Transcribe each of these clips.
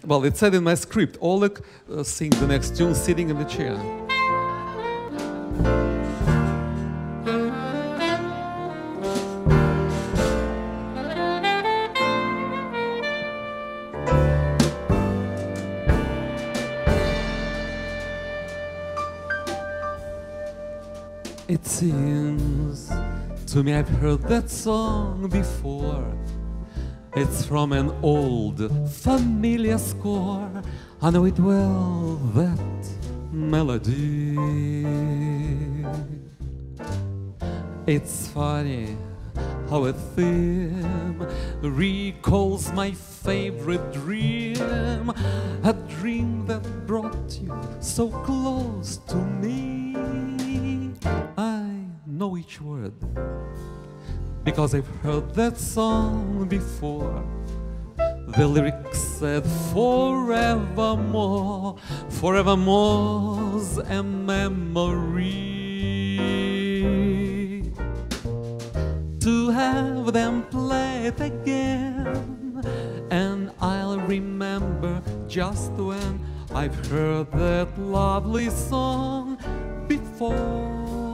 Well, it said in my script, Oleg sing the next tune sitting in the chair. It seems to me I've heard that song before. It's from an old familiar score. I know it well, that melody. It's funny how a theme recalls my favorite dream, a dream that brought you so close to me. I know each word because I've heard that song before. The lyrics said forevermore, forevermore's a memory. To have them play it again, and I'll remember just when I've heard that lovely song before.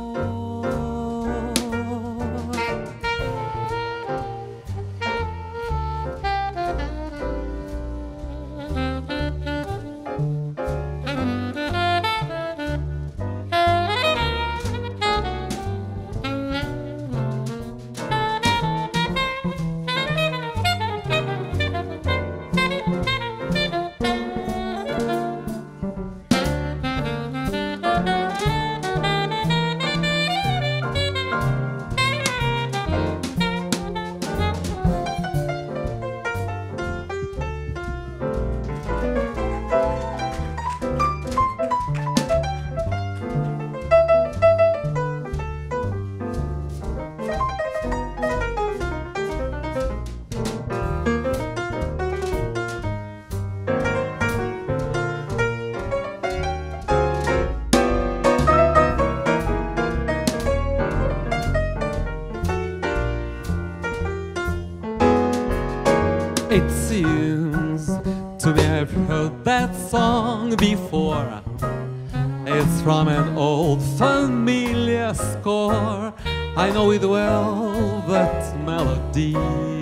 It seems to me I've heard that song before. It's from an old familiar score. I know it well, that melody.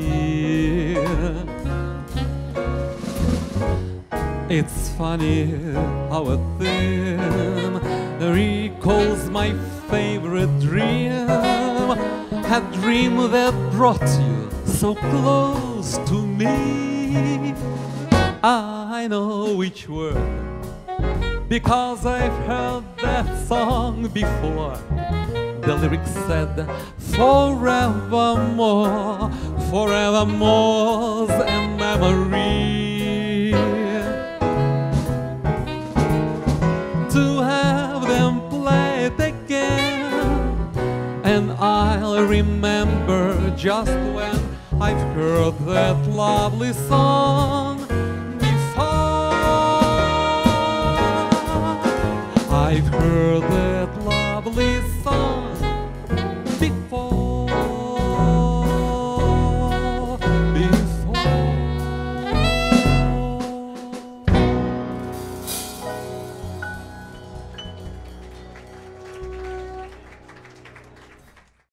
It's funny how a theme recalls my favorite dream, a dream that brought you so close to me. I know each word because I've heard that song before. The lyrics said forevermore, forevermore's a memory. To have them play it again, and I'll remember just when I've heard that lovely song before. I've heard that lovely song